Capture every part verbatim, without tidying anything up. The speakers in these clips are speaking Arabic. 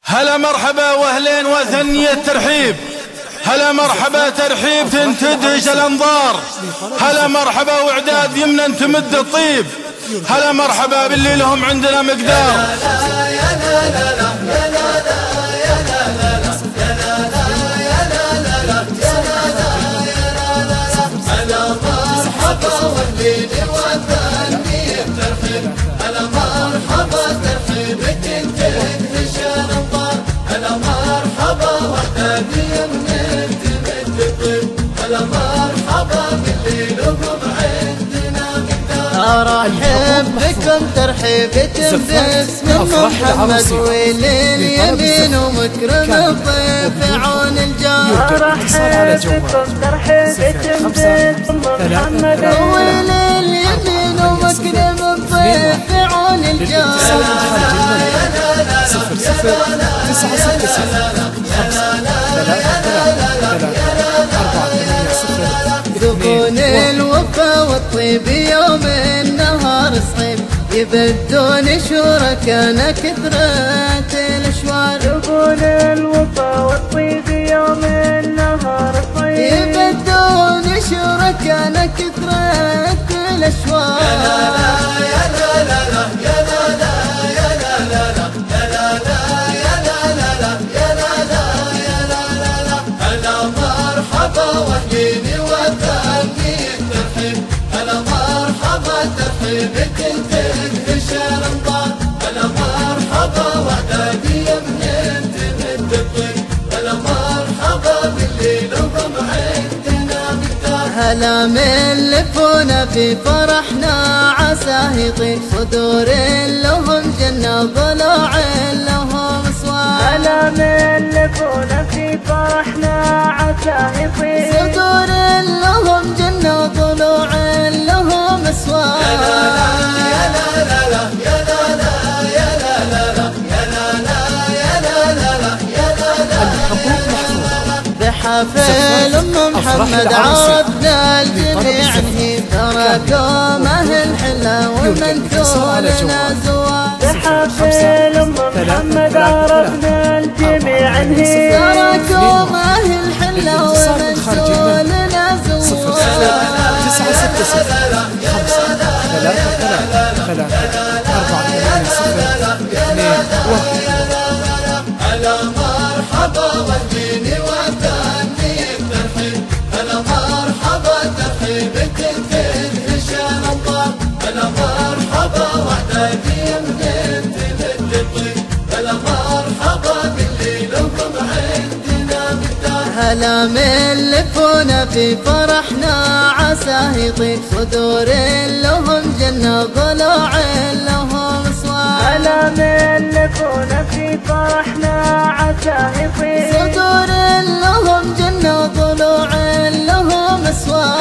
هلا مرحبا واهلين وثنية ترحيب. هلا مرحبا ترحيب تدهش الانظار. هلا مرحبا واعداد يمنا تمد الطيب. هلا مرحبا باللي لهم عندنا مقدار. أرحب بكم ترحيب باسم محمد ولليمين ومكرم الضيف عون الجار. أرحب بكم ترحيب باسم محمد ولليمين ومكرم الضيف عون الجار. صفر صفر تسعة ستة صفر خمسة ثلاثة ثلاثة ثلاثة أربعة ثمانية صفر ذقون الوفا والطيب يوم النهار صعيب يبدون شركانا كثرة الأشوار. ذقون الوفا والطيب يوم النهار صعيب يبدون شركانا كثرة الأشوار. هلا من لفونا في فرحنا عساه يطيب صدور لهم جنة ضلوع لهم صوار. هلا من لفونا في فرحنا عساه يطيب صدور لهم جنة ضلوع لهم صوار. بحفل أم محمد عرفنا الجميع هي تراكم أهل حلا ومنثورنا زوار. بحفل أم محمد عرفنا الجميع هي تراكم أهل حلا ومنثورنا زوار. تسعة ستة صفر خمسة ثلاثة ثلاثة ثلاثة أربعة ثمانية صفر اثنين واحد. هلا مرحبا والدين وثاني الترحيب. هلا مرحبا ترحيب تدهش الانظار. هلا مرحبا واعدادي من تمد الطيب. هلا مرحبا باللي لكم عندنا مقدار. هلا من لفونا في فرحنا عساه يطيب صدور لهم جنة ضلوع لهم صوار. هلا من لفونا في فرحنا عساه يطيب صدور لهم جنة ضلوع لهم صوار.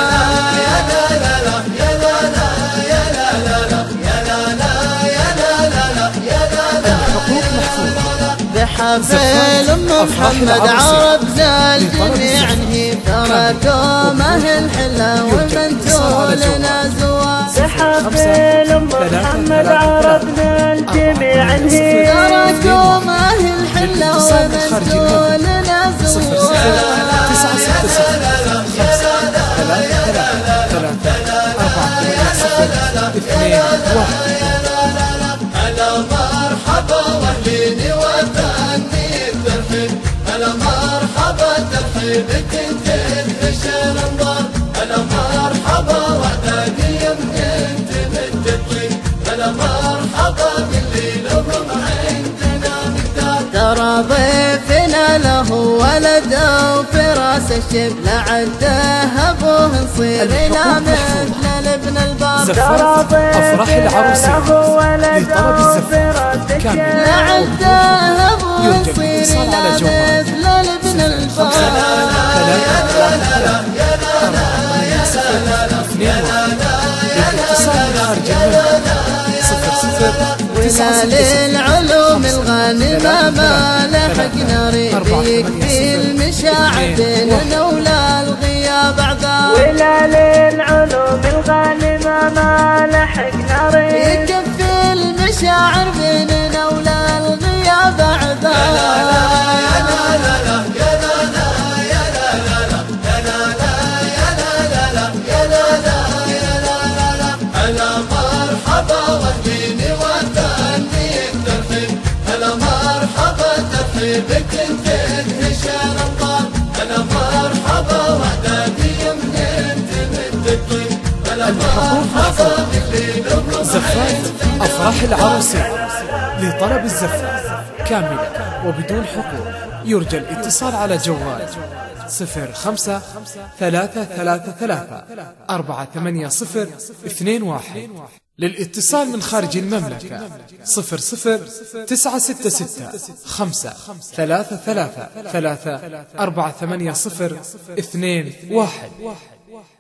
الحقوق محفوظة. بحفل أم محمد عرفنا الجميع هي تراكم أهل حلا ومنثورنا زوار. بحفل أم محمد عرفنا الجميع هي تراكم أهل حلا ومنثورنا زوار. تسعة ستة صفر خمسة ثلاثة ثلاثة ثلاثة أربعة ثمانية صفر اثنين واحد. هلا مرحبا واهلين وثاني الترحيب. هلا مرحبا ترحيب تدهش الانظار. هلا مرحبا واعدادي من تمد الطيب. هلا مرحبا باللي لهم عندنا مقدار. ترى ضيفنا له ولد وفراس الشب لعده ابوه نصير لا مثل لابن البار. ترى ضيفنا له ولد وفراس الشب لعده ابوه نصير لا مثل لابن البار. ولال العلوم الغانمة ما لحقنا ريبيك في المشاعر بيننا ولا الغياب عذاب. ولال العلوم الغانمة ما لحقنا ريبيك يكفي المشاعر بيننا ولا الغياب عذاب. ترحيبك تندهش الأنظار. هلا مرحبا وإعدادي يمن تمد الطيب. هلا مرحبا بالليل الربيع. زفات أفراح العروسين. لطلب الزفة كاملة وبدون حقوق يرجى الاتصال على جوال صفر خمسة ثلاثة ثلاثة ثلاثة أربعة ثمانية صفر اثنين واحد. للاتصال من خارج المملكة صفر صفر تسعة ستة ستة خمسة ثلاثة ثلاثة ثلاثة أربعة ثمانية صفر اثنين واحد.